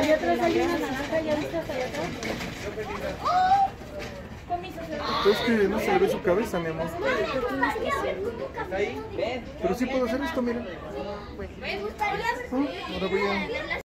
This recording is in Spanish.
allá atrás hay una naranja, ¿ya viste hasta allá atrás? Es que no se le ve su cabeza, mi amor. Pero sí puedo hacer esto, mira. Me gustaría ver. Ahora voy a...